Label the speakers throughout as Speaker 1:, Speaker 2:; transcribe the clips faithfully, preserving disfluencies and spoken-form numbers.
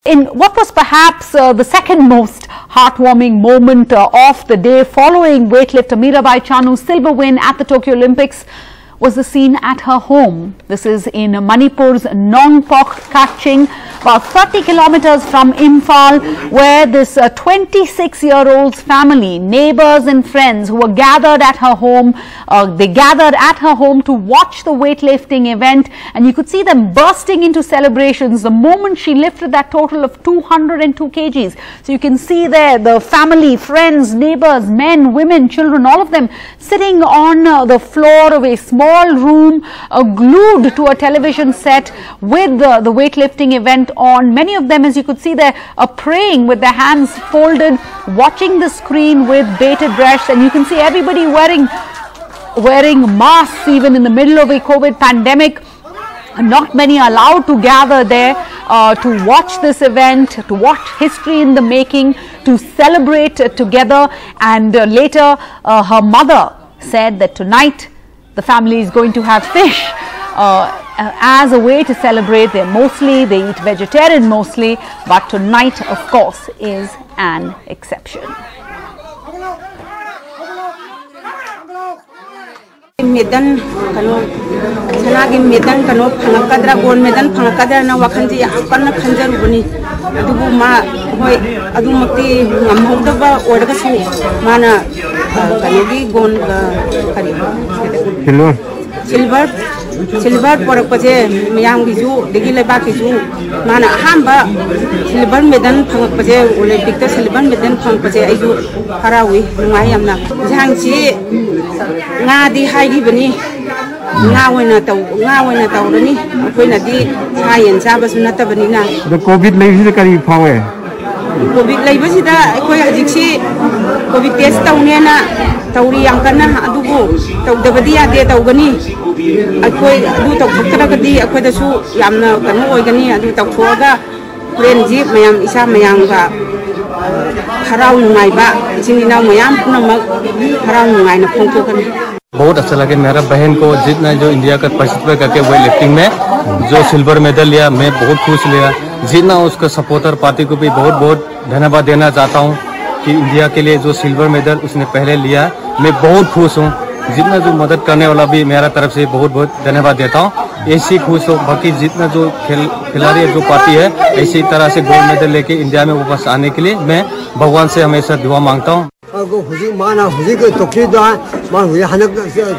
Speaker 1: in what was perhaps uh, the second most heartwarming moment uh, of the day following weightlifter Mirabai Chanu's silver win at the Tokyo Olympics was the scene at her home. This is in Manipur's Nongpok Kaching, about thirty kilometers from Imphal, where this twenty-six-year-old's family, neighbors and friends who were gathered at her home, uh, they gathered at her home to watch the weightlifting event, and you could see them bursting into celebrations the moment she lifted that total of two hundred two kilograms. So you can see there the family, friends, neighbors, men, women, children, all of them sitting on uh, the floor of a small room uh, glued to a television set with uh, the weightlifting event on. Many of them, as you could see there, are praying with their hands folded, watching the screen with bated breaths, and you can see everybody wearing wearing masks even in the middle of a COVID pandemic. Not many are allowed to gather there uh, to watch this event, to watch history in the making, to celebrate uh, together. And uh, later uh, her mother said that tonight the family is going to have fish uh, as a way to celebrate. They mostly, they eat vegetarian mostly, but tonight, of course, is an exception.
Speaker 2: Medan kano sanagi medan kano phangakadra gold medal phangakadra na wakhanji yakana khanjar buni adubu ma hoi adumakti ngamhodaba orga su mana kanogi gold kari
Speaker 3: silver
Speaker 2: silver silver porak paje miyam gi ju degi leba ki ju mana hamba silver medal phangak paje olympic ta silver medal phang paje ayu harawi ngai amna jangchi nga di hai bani nga wena taw nga wena tawrani akoina di sayen chaba sunata bani na
Speaker 3: the covid leisi kari phawe
Speaker 2: covid leibasi da akoi ajiksi covid test tawne na tawri yang kana adubu tawdabadi ade tawgani akoi adu tawthakra gadi akoi da su yamna kanu oigani adu tawthoga friendship mayam isa mayam ga harau nungai ba jinina mayam punamak harau nungai na phongthokani.
Speaker 4: बहुत अच्छा लगे मेरा बहन को जितना जो India का participate करके वेट लिफ्टिंग में जो सिल्वर मेडल लिया, मैं बहुत खुश लिया। जितना उसका सपोर्टर पार्टी को भी बहुत बहुत धन्यवाद देना चाहता हूँ कि इंडिया के लिए जो सिल्वर मेडल उसने पहले लिया, मैं बहुत खुश हूँ। जितना जो मदद करने वाला भी मेरा तरफ से बहुत बहुत धन्यवाद देता हूँ। ऐसी खुश हो, बाकी जितना जो खेल खिलाड़ी जो पार्टी है इसी तरह से गोल्ड मेडल लेके इंडिया में वापस आने के लिए मैं भगवान से हमेशा दुआ मांगता हूँ।
Speaker 3: माना हुजी के टोकी दा मा हुई हनक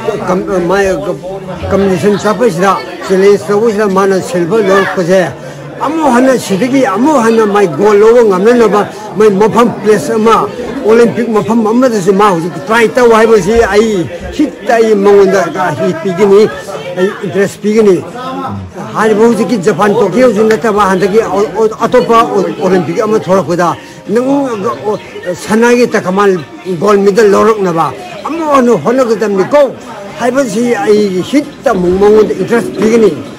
Speaker 3: माय कम्युनिकेशन सपसिदा चैलेंज सबसिदा माना सिल्वर लो पजे अमो हन सिदगी अमो हन माय गोल लो ngमनबा माय मफम प्लेस अमा ओलंपिक मफम अमदसु मा हुजी ट्राई तव हाइबसि आई हिट ताई मंगोंदा का हि पिगिनी आई इंटरेस्ट पिगिनी हाय बहुजी की जापान टोकियो जुनता मा हंदगी अतोपा ओलंपिक अमा थोरपदा नंग सनागी तकमाल गोल्ड मेडल लौरकनबा अमो नो होनगदमनि को हाइबसि आई हिट त मंगोंदा इंटरेस्ट पिगिनी